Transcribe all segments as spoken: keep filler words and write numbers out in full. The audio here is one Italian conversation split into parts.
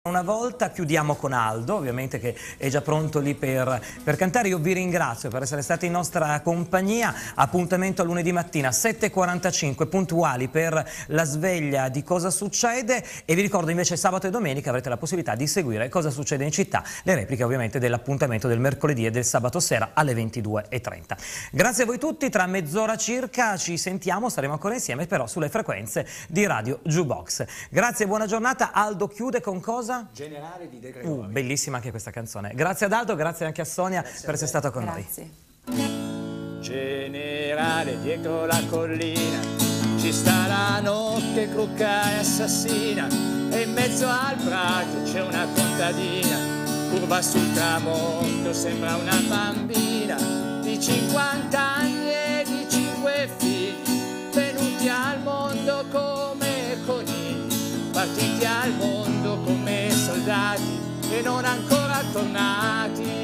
Una volta chiudiamo con Aldo, ovviamente, che è già pronto lì per, per cantare. Io vi ringrazio per essere stati in nostra compagnia. Appuntamento a lunedì mattina sette e quarantacinque puntuali per la sveglia di Cosa Succede, e vi ricordo invece sabato e domenica avrete la possibilità di seguire Cosa Succede in città, le repliche ovviamente dell'appuntamento del mercoledì e del sabato sera alle ventidue e trenta. Grazie a voi tutti, tra mezz'ora circa ci sentiamo, staremo ancora insieme però sulle frequenze di Radio Jukebox. Grazie e buona giornata. Aldo chiude con cosa? Generale di De Gregori. Uh, bellissima anche questa canzone. Grazie ad Aldo, grazie anche a Sonia grazie per essere stata con grazie. noi. Generale, dietro la collina ci sta la notte crucca e assassina, e in mezzo al prato c'è una contadina, curva sul tramonto sembra una bambina di cinquanta anni e di cinque figli, venuti al mondo come conigli, partiti al mondo come soldati e non ancora tornati.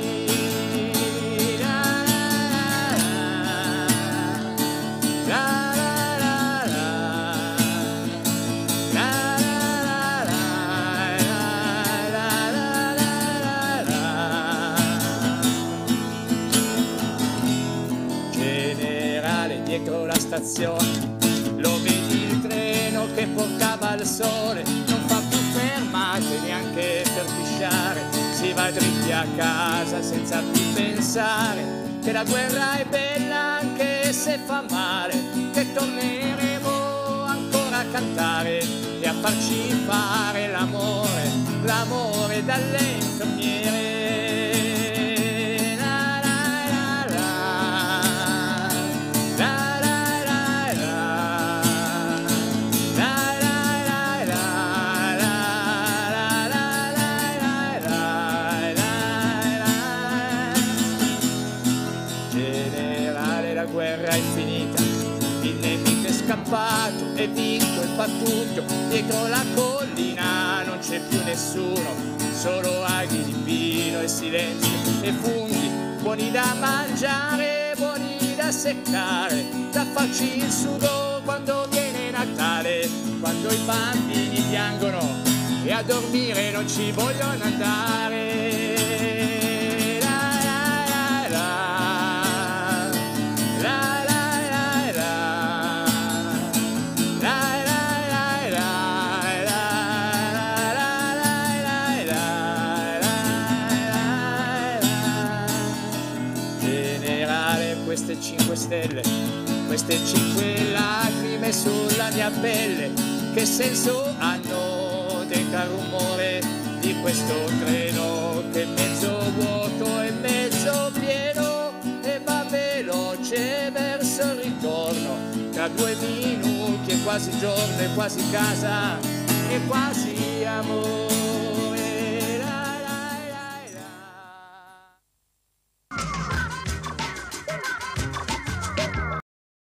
Generale, dietro la stazione lo vedi il treno che portava al sole, non fa più fermate neanche per pisciare, si va dritti a casa senza più pensare che la guerra è bella anche se fa male, che torneremo ancora a cantare e a farci fare l'amore, l'amore dalle infermiere. È vinto e fa tutto, dietro la collina non c'è più nessuno, solo aghi di vino e silenzio e funghi, buoni da mangiare, buoni da seccare, da farci il sugo quando viene Natale, quando i bambini piangono e a dormire non ci vogliono andare. Queste cinque stelle, queste cinque lacrime sulla mia pelle, che senso hanno dentro al rumore di questo treno che è mezzo vuoto e mezzo pieno e va veloce verso il ritorno, tra due minuti è quasi giorno, è quasi casa, è quasi amore.